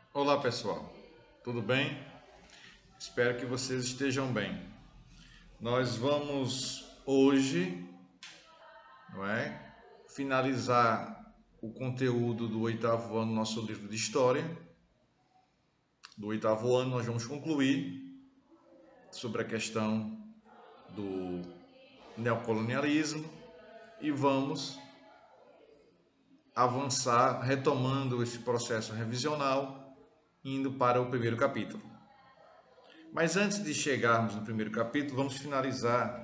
Olá pessoal, tudo bem? Espero que vocês estejam bem. Nós vamos hoje, não é, finalizar o conteúdo do oitavo ano, nosso livro de história. Do oitavo ano, nós vamos concluir sobre a questão do neocolonialismo e vamos avançar retomando esse processo revisional, indo para o primeiro capítulo. Mas antes de chegarmos no primeiro capítulo, vamos finalizar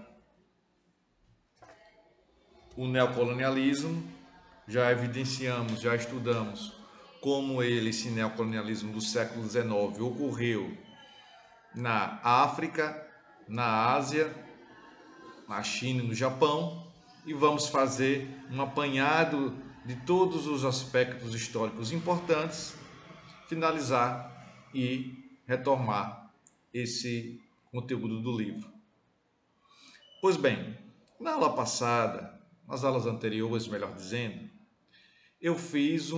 o neocolonialismo. Já evidenciamos, já estudamos como esse neocolonialismo do século XIX ocorreu na África, na Ásia, na China e no Japão, e vamos fazer um apanhado de todos os aspectos históricos importantes, finalizar e retomar esse conteúdo do livro. Pois bem, na aula passada, nas aulas anteriores, melhor dizendo, eu fiz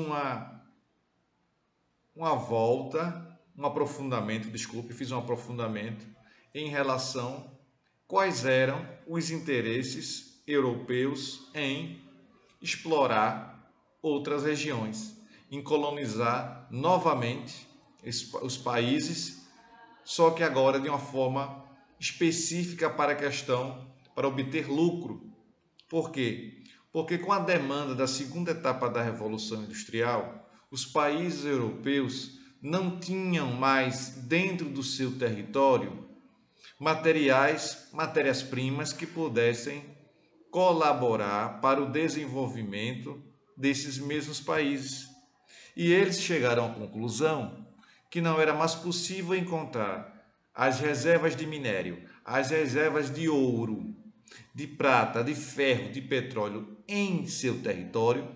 uma volta, um aprofundamento, desculpe, fiz um aprofundamento em relação quais eram os interesses europeus em explorar outras regiões, em colonizar novamente os países, só que agora de uma forma específica para a questão, para obter lucro. Por quê? Porque com a demanda da segunda etapa da Revolução Industrial, os países europeus não tinham mais dentro do seu território matérias-primas que pudessem colaborar para o desenvolvimento desses mesmos países. E eles chegaram à conclusão que não era mais possível encontrar as reservas de minério, as reservas de ouro, de prata, de ferro, de petróleo em seu território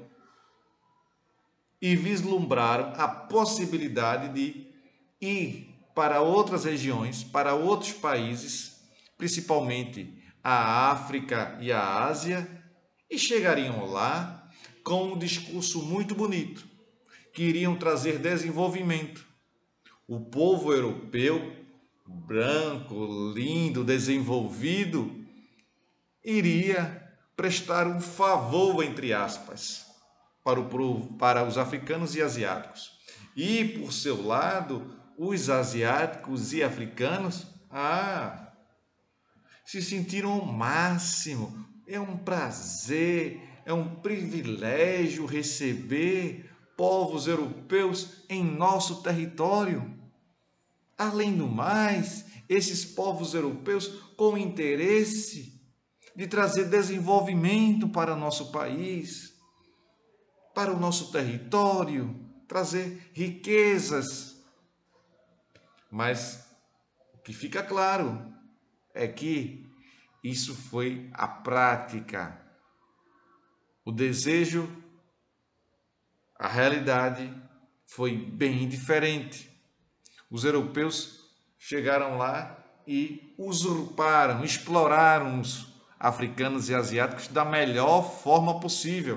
e vislumbraram a possibilidade de ir para outras regiões, para outros países, principalmente a África e a Ásia, e chegariam lá com um discurso muito bonito, que iriam trazer desenvolvimento. O povo europeu, branco, lindo, desenvolvido, iria prestar um favor, entre aspas, para os africanos e asiáticos. E, por seu lado, os asiáticos e africanos, se sentiram o máximo. É um prazer, é um privilégio receber povos europeus em nosso território. Além do mais, esses povos europeus com interesse de trazer desenvolvimento para o nosso país, para o nosso território, trazer riquezas. Mas o que fica claro é que isso foi a prática. O desejo, a realidade foi bem diferente. Os europeus chegaram lá e usurparam, exploraram os africanos e asiáticos da melhor forma possível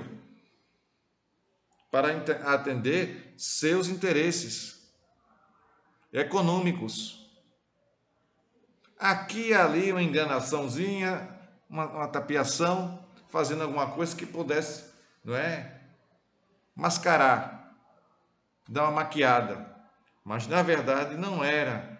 para atender seus interesses econômicos. Aqui e ali uma enganaçãozinha, uma tapiação, fazendo alguma coisa que pudesse, não é, mascarar, dar uma maquiada. Mas na verdade não era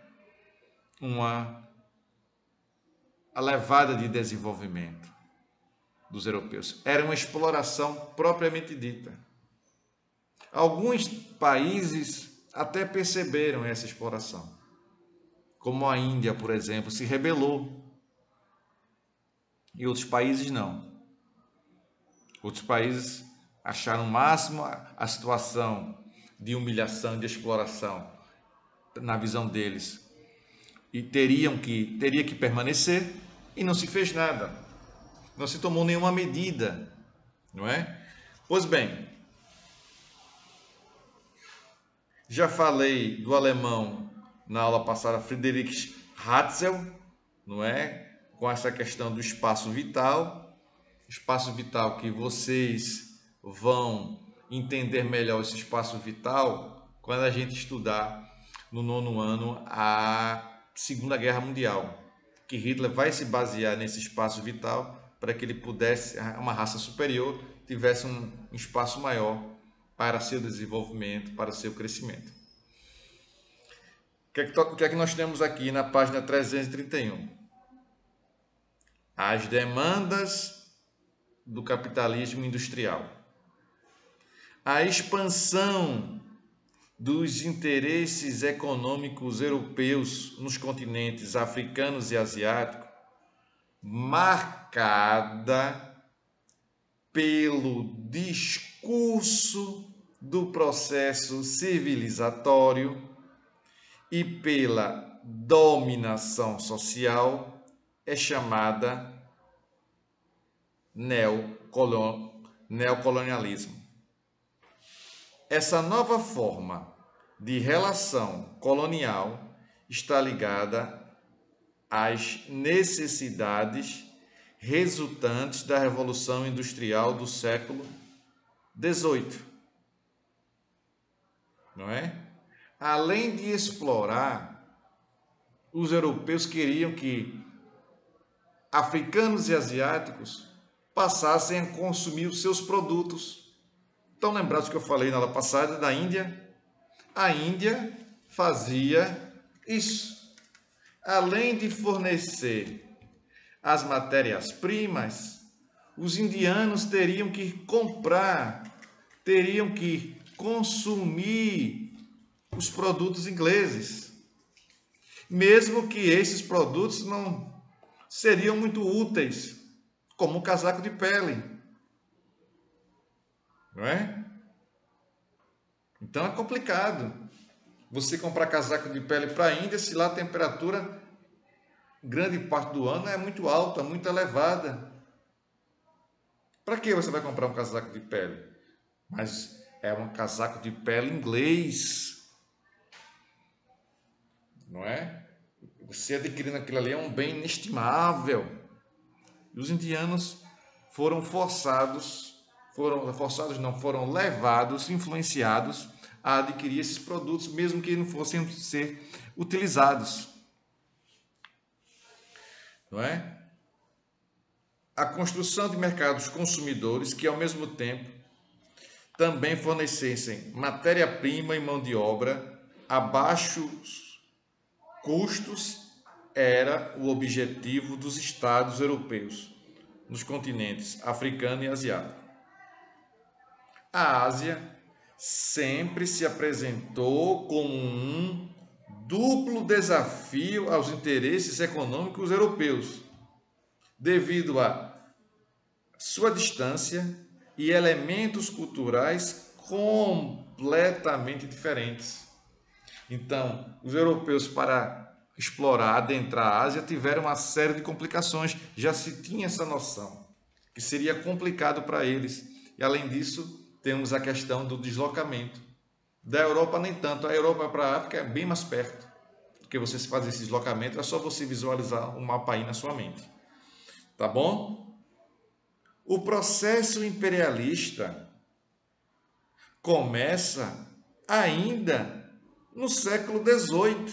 a levada de desenvolvimento dos europeus. Era uma exploração propriamente dita. Alguns países até perceberam essa exploração, como a Índia, por exemplo, se rebelou, e outros países não. Outros países acharam o máximo a situação de humilhação, de exploração, na visão deles, e teria que permanecer, e não se fez nada, não se tomou nenhuma medida, não é? Pois bem, já falei do alemão na aula passada, Friedrich Hatzel, não é? Com essa questão do espaço vital que vocês vão entender melhor esse espaço vital quando a gente estudar no 9º ano a Segunda Guerra Mundial, que Hitler vai se basear nesse espaço vital para que ele pudesse, uma raça superior, tivesse um espaço maior para seu desenvolvimento, para seu crescimento. O que é que nós temos aqui na página 331? As demandas do capitalismo industrial. A expansão dos interesses econômicos europeus nos continentes africanos e asiáticos, marcada pelo discurso do processo civilizatório e pela dominação social, é chamada neocolonialismo. Essa nova forma de relação colonial está ligada às necessidades resultantes da Revolução Industrial do século XVIII. Não é? Além de explorar, os europeus queriam que africanos e asiáticos passassem a consumir os seus produtos. Estão lembrados que eu falei na aula passada da Índia? A Índia fazia isso. Além de fornecer as matérias-primas, os indianos teriam que comprar, teriam que consumir os produtos ingleses, mesmo que esses produtos não seriam muito úteis, como um casaco de pele, não é? Então é complicado você comprar casaco de pele para a Índia se lá a temperatura, grande parte do ano, é muito alta, muito elevada. Para que você vai comprar um casaco de pele? Mas é um casaco de pele inglês, não é? Você adquirindo aquilo ali é um bem inestimável. E os indianos foram levados, influenciados a adquirir esses produtos, mesmo que não fossem ser utilizados. Não é? A construção de mercados consumidores que, ao mesmo tempo, também fornecessem matéria-prima e mão de obra a baixos custos, era o objetivo dos estados europeus nos continentes africano e asiático. A Ásia sempre se apresentou como um duplo desafio aos interesses econômicos europeus, devido a sua distância e elementos culturais completamente diferentes. Então, os europeus, para explorar, adentrar a Ásia, tiveram uma série de complicações. Já se tinha essa noção, que seria complicado para eles. E, além disso, temos a questão do deslocamento. Da Europa, nem tanto. A Europa para a África é bem mais perto. Porque você se fazer esse deslocamento, é só você visualizar o mapa aí na sua mente. Tá bom? O processo imperialista começa ainda no século XVIII,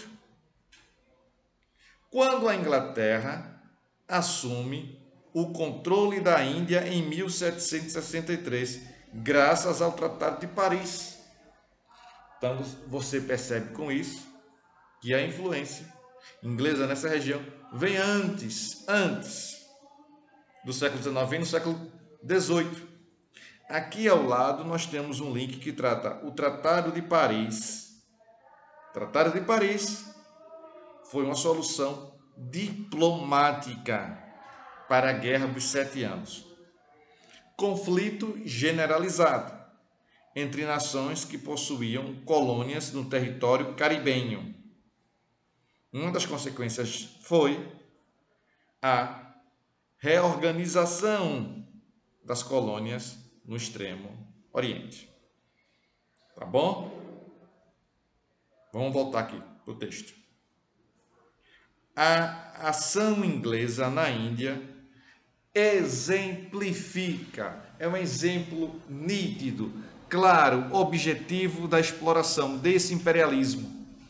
quando a Inglaterra assume o controle da Índia em 1763, graças ao Tratado de Paris. Então, você percebe com isso que a influência inglesa nessa região vem antes do século XIX, vem no século XVIII. Aqui ao lado nós temos um link que trata o Tratado de Paris. O Tratado de Paris foi uma solução diplomática para a Guerra dos 7 Anos. Conflito generalizado entre nações que possuíam colônias no território caribenho. Uma das consequências foi a reorganização das colônias no Extremo Oriente. Tá bom? Vamos voltar aqui para o texto. A ação inglesa na Índia exemplifica, é um exemplo nítido, claro objetivo da exploração desse imperialismo.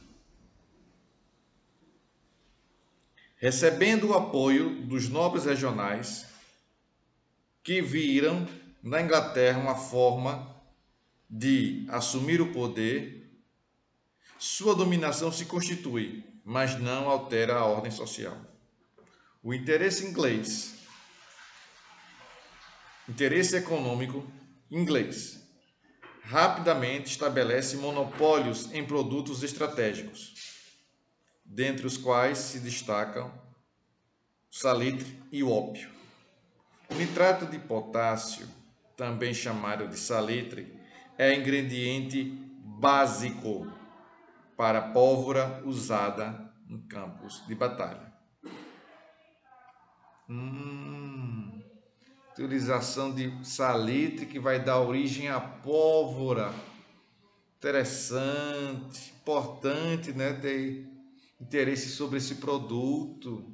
Recebendo o apoio dos nobres regionais que viram na Inglaterra uma forma de assumir o poder, sua dominação se constitui, mas não altera a ordem social. O interesse inglês, interesse econômico inglês, rapidamente estabelece monopólios em produtos estratégicos, dentre os quais se destacam o salitre e o ópio. O nitrato de potássio, também chamado de salitre, é ingrediente básico para a pólvora usada em campos de batalha. Utilização de salitre que vai dar origem à pólvora. Interessante, importante, né, ter interesse sobre esse produto.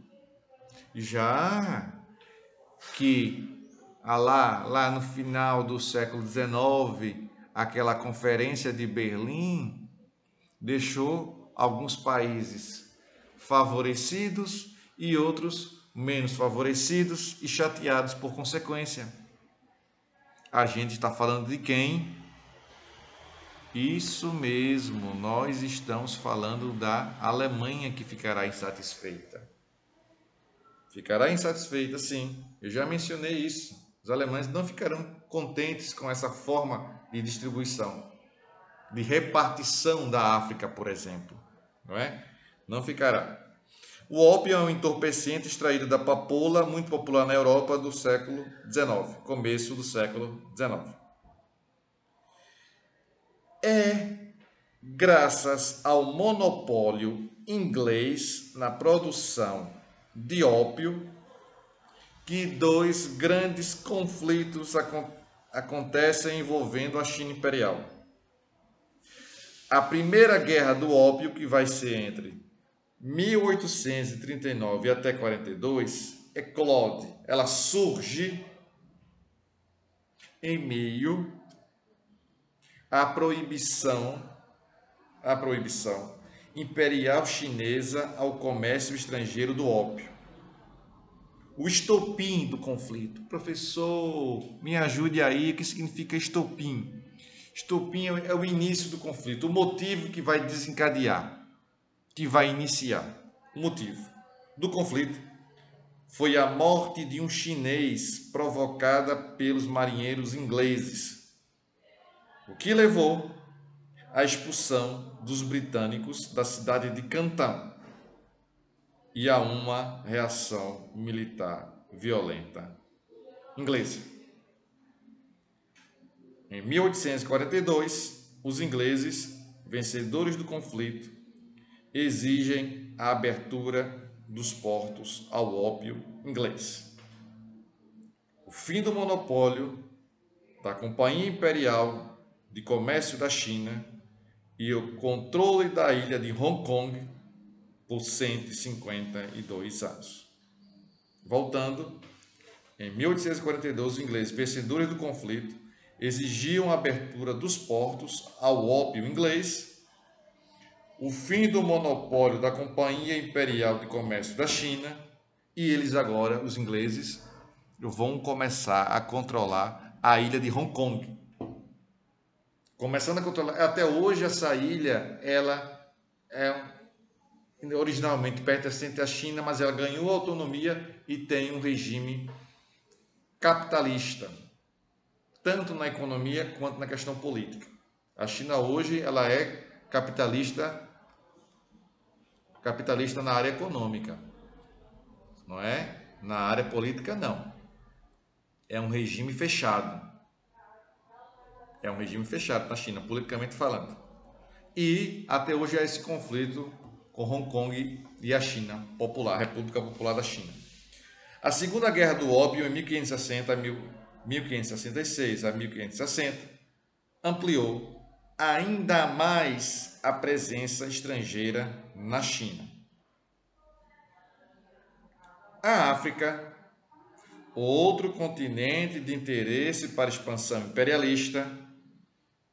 Já que lá no final do século XIX, aquela conferência de Berlim deixou alguns países favorecidos e outros menos favorecidos e chateados por consequência. A gente está falando de quem? Isso mesmo, nós estamos falando da Alemanha, que ficará insatisfeita. Ficará insatisfeita, sim. Eu já mencionei isso. Os alemães não ficarão contentes com essa forma de distribuição, de repartição da África, por exemplo. Não é? Não ficará. O ópio é um entorpecente extraído da papoula, muito popular na Europa do século XIX, começo do século XIX. É graças ao monopólio inglês na produção de ópio que dois grandes conflitos acontecem envolvendo a China imperial. A primeira guerra do ópio, que vai ser entre 1839 até 42, eclode, ela surge em meio à proibição imperial chinesa ao comércio estrangeiro do ópio. O estopim do conflito. Professor, me ajude aí, o que significa estopim? Estopim é o início do conflito, o motivo que vai desencadear, que vai iniciar. O motivo do conflito foi a morte de um chinês provocada pelos marinheiros ingleses, o que levou à expulsão dos britânicos da cidade de Canton e a uma reação militar violenta inglesa. Em 1842, os ingleses, vencedores do conflito, exigem a abertura dos portos ao ópio inglês. O fim do monopólio da Companhia Imperial de Comércio da China e o controle da ilha de Hong Kong por 152 anos. Voltando, em 1842, os ingleses, vencedores do conflito, exigiam a abertura dos portos ao ópio inglês, o fim do monopólio da Companhia Imperial de Comércio da China, e eles agora, os ingleses, vão começar a controlar a ilha de Hong Kong. Começando a controlar, até hoje essa ilha, ela originalmente pertencente à China, mas ela ganhou autonomia e tem um regime capitalista, tanto na economia quanto na questão política. A China hoje ela é capitalista na área econômica, não é? Na área política não. É um regime fechado. É um regime fechado na China, politicamente falando. E até hoje há esse conflito com Hong Kong e a China Popular, a República Popular da China. A Segunda Guerra do Ópio, em 1566 a 1560, ampliou ainda mais a presença estrangeira na China. A África, outro continente de interesse para a expansão imperialista,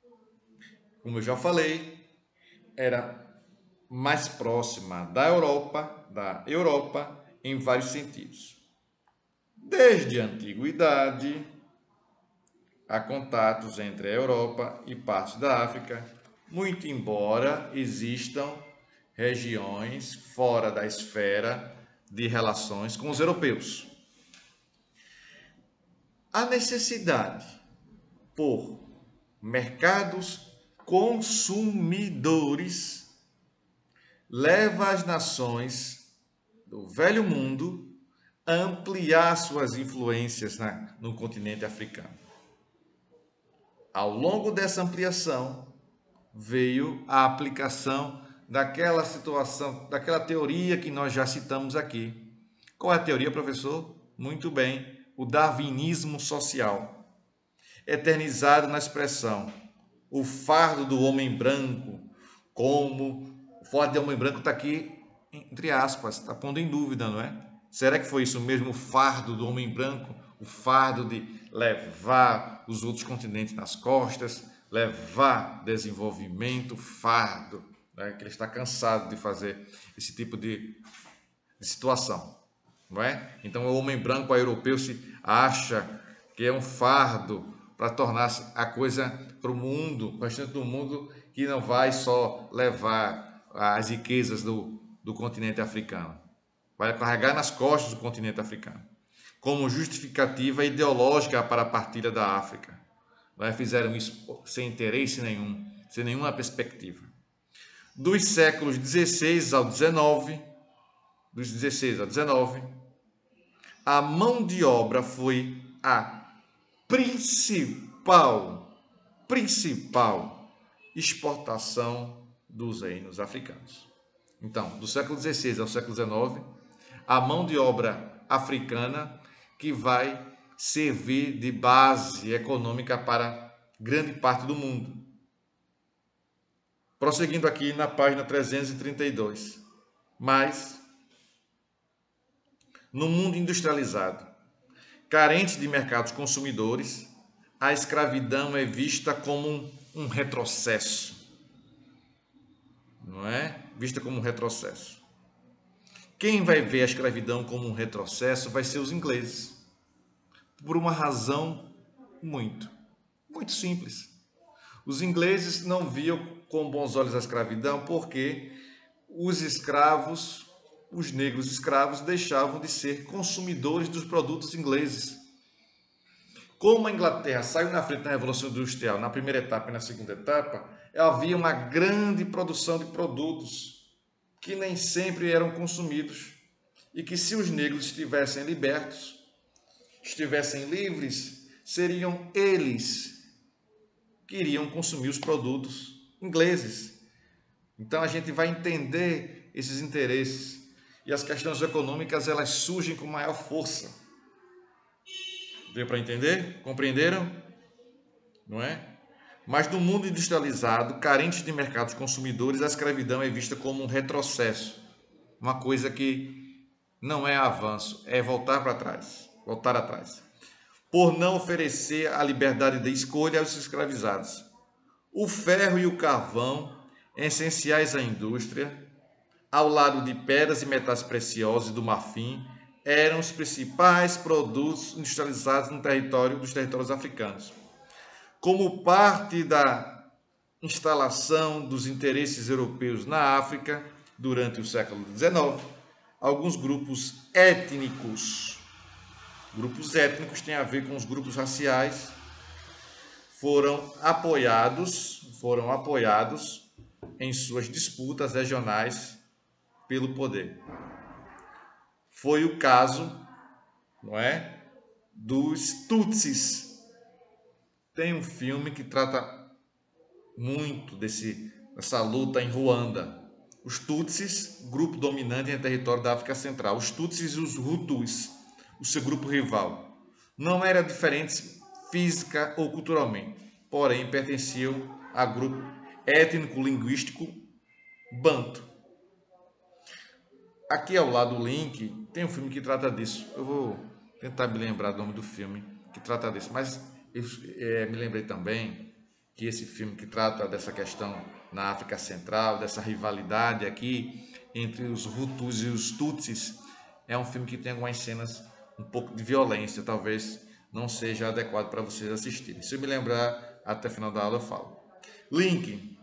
como eu já falei, era mais próxima da Europa em vários sentidos. Desde a antiguidade, há contatos entre a Europa e partes da África, muito embora existam regiões fora da esfera de relações com os europeus. A necessidade por mercados consumidores leva as nações do velho mundo a ampliar suas influências no continente africano. Ao longo dessa ampliação, veio a aplicação daquela situação, daquela teoria que nós já citamos aqui. Qual é a teoria, professor? Muito bem, o darwinismo social, eternizado na expressão o fardo do homem branco, como o fardo do homem branco está aqui entre aspas, está pondo em dúvida, não é? Será que foi isso mesmo, o fardo do homem branco? O fardo de levar os outros continentes nas costas, levar desenvolvimento, fardo, né? Que ele está cansado de fazer esse tipo de situação, não é? Então o homem branco europeu se acha que é um fardo para tornar a coisa para o mundo, para o restante do mundo, que não vai só levar as riquezas do continente africano, vai carregar nas costas do continente africano, como justificativa ideológica para a partilha da África. Fizeram isso sem interesse nenhum, sem nenhuma perspectiva. Dos séculos XVI ao XIX, a mão de obra foi a principal exportação dos reinos africanos. Então, do século XVI ao século XIX, a mão de obra africana que vai servir de base econômica para grande parte do mundo. Prosseguindo aqui na página 332. Mas, no mundo industrializado, carente de mercados consumidores, a escravidão é vista como um retrocesso. Não é? Vista como um retrocesso. Quem vai ver a escravidão como um retrocesso vai ser os ingleses. Por uma razão muito simples. Os ingleses não viam com bons olhos a escravidão porque os escravos, os negros escravos, deixavam de ser consumidores dos produtos ingleses. Como a Inglaterra saiu na frente na Revolução Industrial, na primeira etapa e na segunda etapa, havia uma grande produção de produtos que nem sempre eram consumidos e que, se os negros estivessem libertos, estivessem livres, seriam eles que iriam consumir os produtos ingleses. Então a gente vai entender esses interesses e as questões econômicas, elas surgem com maior força. Deu para entender? Compreenderam? Não é? Mas no mundo industrializado, carente de mercados consumidores, a escravidão é vista como um retrocesso. Uma coisa que não é avanço, é voltar atrás. Por não oferecer a liberdade de escolha aos escravizados. O ferro e o carvão, essenciais à indústria, ao lado de pedras e metais preciosos e do marfim, eram os principais produtos industrializados dos territórios africanos. Como parte da instalação dos interesses europeus na África durante o século XIX, alguns grupos étnicos têm a ver com os grupos raciais, foram apoiados em suas disputas regionais pelo poder. Foi o caso, não é, dos Tutsis. Tem um filme que trata muito dessa luta em Ruanda. Os Tutsis, grupo dominante em território da África Central. Os Tutsis e os Hutus, o seu grupo rival. Não eram diferentes física ou culturalmente, porém pertenciam a grupo étnico-linguístico Banto. Aqui ao lado do link tem um filme que trata disso. Eu vou tentar me lembrar do nome do filme que trata disso, mas eu me lembrei também que esse filme que trata dessa questão na África Central, dessa rivalidade aqui entre os Hutus e os Tutsis, é um filme que tem algumas cenas um pouco de violência, talvez não seja adequado para vocês assistirem. Se eu me lembrar, até o final da aula eu falo. Link.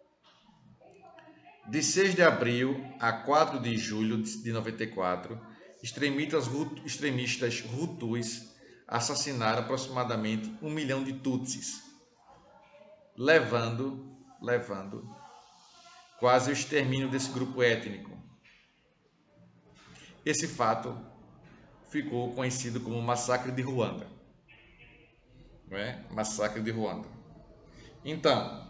De 6 de abril a 4 de julho de 94, extremistas Hutus assassinaram aproximadamente 1 milhão de Tutsis, levando quase o extermínio desse grupo étnico. Esse fato ficou conhecido como Massacre de Ruanda. Não é? Massacre de Ruanda. Então,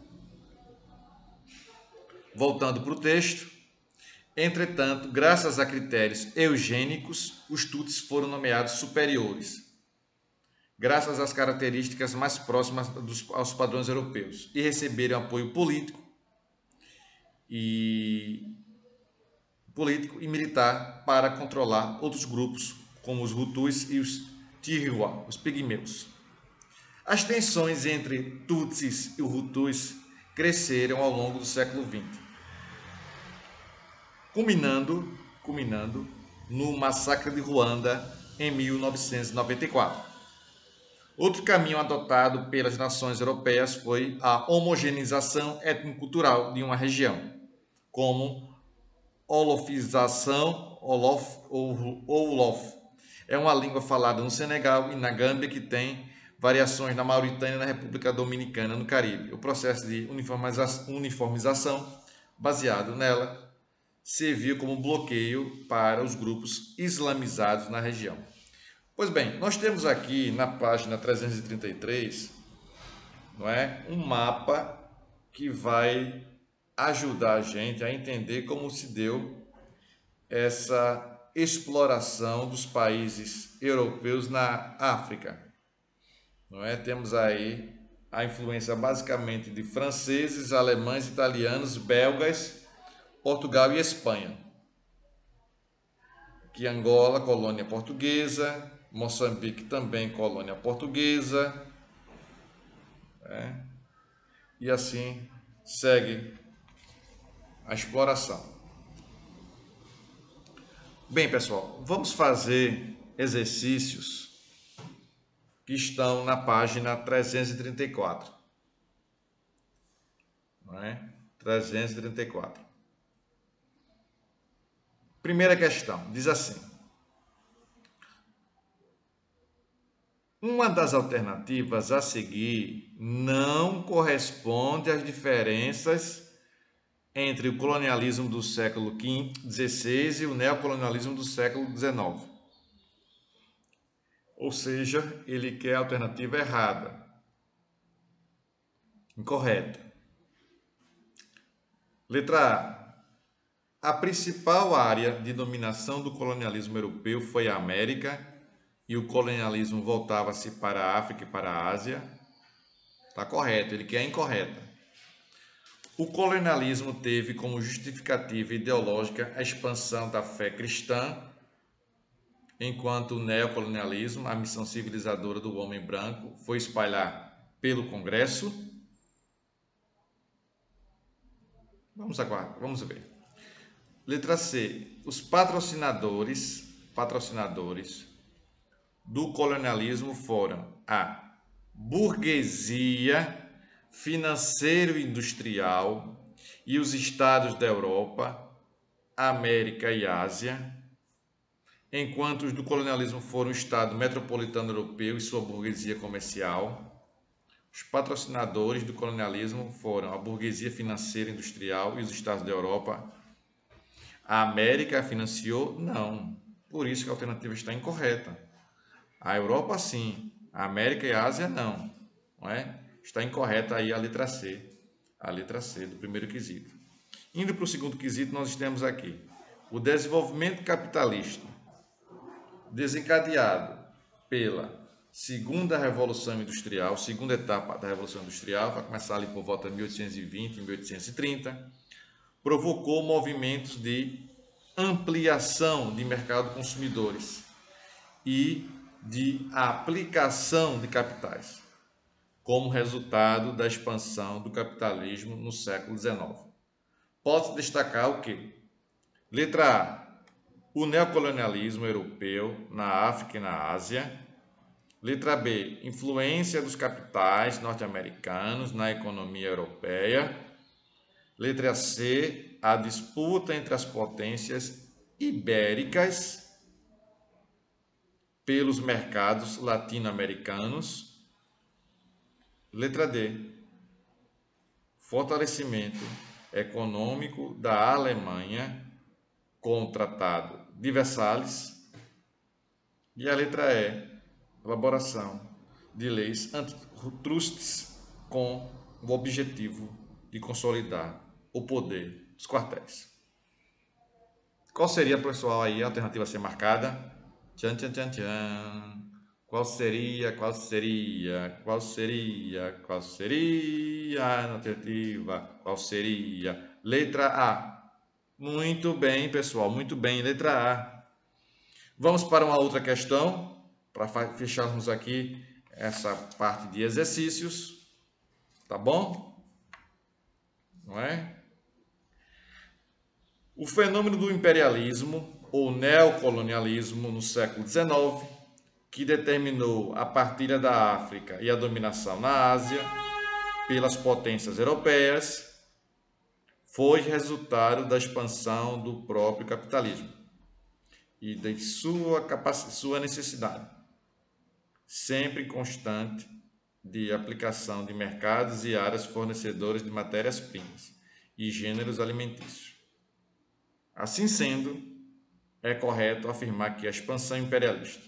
voltando para o texto, entretanto, graças a critérios eugênicos, os Tutsis foram nomeados superiores, graças às características mais próximas aos padrões europeus, e receberam apoio político e militar para controlar outros grupos, como os Hutus e os Tigwa, os pigmeus. As tensões entre Tutsis e Hutus cresceram ao longo do século XX, culminando no Massacre de Ruanda em 1994. Outro caminho adotado pelas nações europeias foi a homogeneização étnico-cultural de uma região, como olofização, Wolof. É uma língua falada no Senegal e na Gâmbia que tem variações na Mauritânia e na República Dominicana, no Caribe. O processo de uniformização baseado nela serviu como bloqueio para os grupos islamizados na região. Pois bem, nós temos aqui na página 333, não é, um mapa que vai ajudar a gente a entender como se deu essa exploração dos países europeus na África. Não é? Temos aí a influência basicamente de franceses, alemães, italianos, belgas, Portugal e Espanha. Que Angola, colônia portuguesa, Moçambique também colônia portuguesa, e assim segue a exploração. Bem, pessoal, vamos fazer exercícios que estão na página 334. Não é? 334. Primeira questão, diz assim: uma das alternativas a seguir não corresponde às diferenças entre o colonialismo do século XVI e o neocolonialismo do século XIX. Ou seja, ele quer a alternativa errada, incorreta. Letra A. A principal área de dominação do colonialismo europeu foi a América e o colonialismo voltava-se para a África e para a Ásia. Está correto, ele quer a incorreta. O colonialismo teve como justificativa ideológica a expansão da fé cristã, enquanto o neocolonialismo, a missão civilizadora do homem branco, foi espalhar pelo Congresso. Vamos ver. Letra C. Os patrocinadores do colonialismo foram a burguesia financeiro-industrial e os estados da Europa, América e Ásia, enquanto os do colonialismo foram o Estado metropolitano europeu e sua burguesia comercial. Os patrocinadores do colonialismo foram a burguesia financeira e industrial e os estados da Europa. A América financiou? Não. Por isso que a alternativa está incorreta. A Europa sim, a América e a Ásia não. Não é? Está incorreta aí a letra C do primeiro quesito. Indo para o segundo quesito, nós temos aqui o desenvolvimento capitalista desencadeado pela segunda Revolução Industrial, segunda etapa da Revolução Industrial, vai começar ali por volta de 1820 e 1830, provocou movimentos de ampliação de mercado de consumidores e de aplicação de capitais. como resultado da expansão do capitalismo no século XIX. Pode-se destacar o quê? Letra A, o neocolonialismo europeu na África e na Ásia. Letra B, influência dos capitais norte-americanos na economia europeia. Letra C, a disputa entre as potências ibéricas pelos mercados latino-americanos. Letra D, fortalecimento econômico da Alemanha com o Tratado de Versalhes. E a letra E, elaboração de leis antitrustes com o objetivo de consolidar o poder dos quartéis. Qual seria, pessoal, aí a alternativa a ser marcada? Tchan, tchan, tchan, tchan. Qual seria a alternativa? Qual seria? Letra A. Muito bem, pessoal, muito bem, letra A. Vamos para uma outra questão, para fecharmos aqui essa parte de exercícios, tá bom? Não é? O fenômeno do imperialismo ou neocolonialismo no século XIX, que determinou a partilha da África e a dominação na Ásia pelas potências europeias, foi resultado da expansão do próprio capitalismo e de sua necessidade, sempre constante, de aplicação de mercados e áreas fornecedoras de matérias-primas e gêneros alimentícios. Assim sendo, é correto afirmar que a expansão imperialista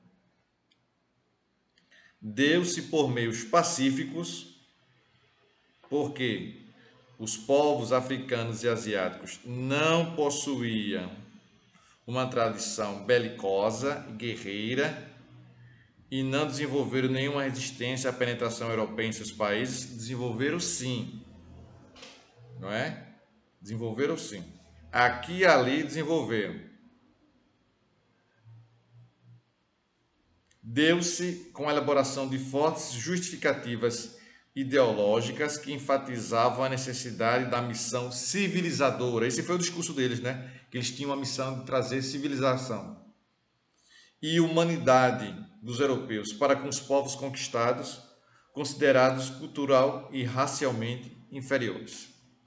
deu-se por meios pacíficos, porque os povos africanos e asiáticos não possuíam uma tradição belicosa e guerreira e não desenvolveram nenhuma resistência à penetração europeia em seus países. Desenvolveram sim, não é? Desenvolveram sim. Aqui e ali desenvolveram. Deu-se com a elaboração de fortes justificativas ideológicas que enfatizavam a necessidade da missão civilizadora. Esse foi o discurso deles, né? Que eles tinham a missão de trazer civilização e humanidade dos europeus para com os povos conquistados, considerados cultural e racialmente inferiores.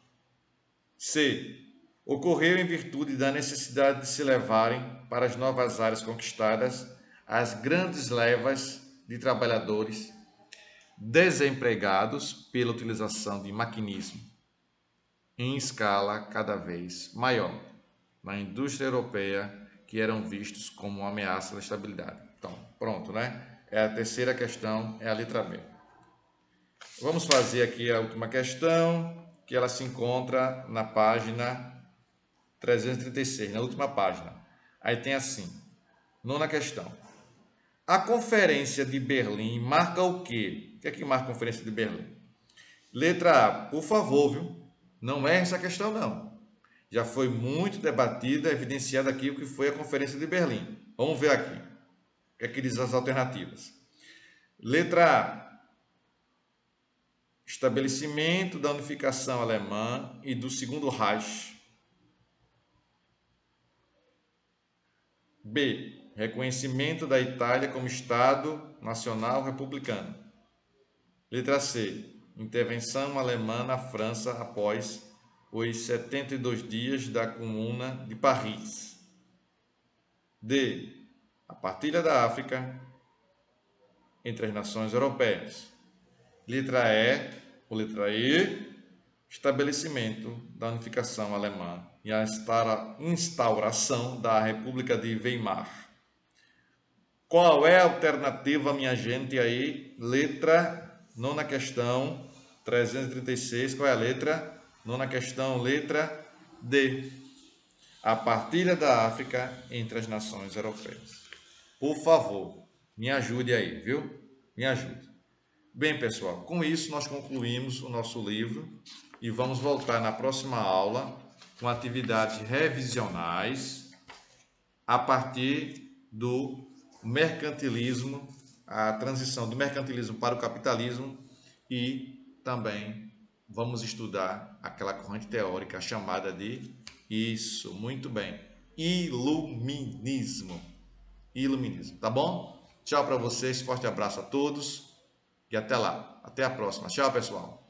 C. Ocorreu em virtude da necessidade de se levarem para as novas áreas conquistadas as grandes levas de trabalhadores desempregados pela utilização de maquinismo em escala cada vez maior na indústria europeia, que eram vistos como uma ameaça da estabilidade. Então, pronto, né? É a terceira questão, é a letra B. Vamos fazer aqui a última questão, que ela se encontra na página 336, na última página. Aí tem assim, nona questão. A Conferência de Berlim marca o quê? O que é que marca a Conferência de Berlim? Letra A, por favor, viu? Não é essa questão, não. Já foi muito debatida, evidenciada aqui o que foi a Conferência de Berlim. Vamos ver aqui. O que é que diz as alternativas? Letra A, estabelecimento da unificação alemã e do Segundo Reich. B, reconhecimento da Itália como Estado Nacional Republicano. Letra C, intervenção alemã na França após os 72 dias da Comuna de Paris. D, a partilha da África entre as nações europeias. Letra E, estabelecimento da unificação alemã e a instauração da República de Weimar. Qual é a alternativa, minha gente, aí? Nona questão, 336, qual é a letra? Nona questão, letra D. A partilha da África entre as nações europeias. Por favor, me ajude aí, viu? Me ajude. Bem, pessoal, com isso nós concluímos o nosso livro e vamos voltar na próxima aula com atividades revisionais a partir do mercantilismo, a transição do mercantilismo para o capitalismo e também vamos estudar aquela corrente teórica chamada de, isso, muito bem, iluminismo. Iluminismo, tá bom? Tchau para vocês, forte abraço a todos e até lá. Até a próxima. Tchau, pessoal.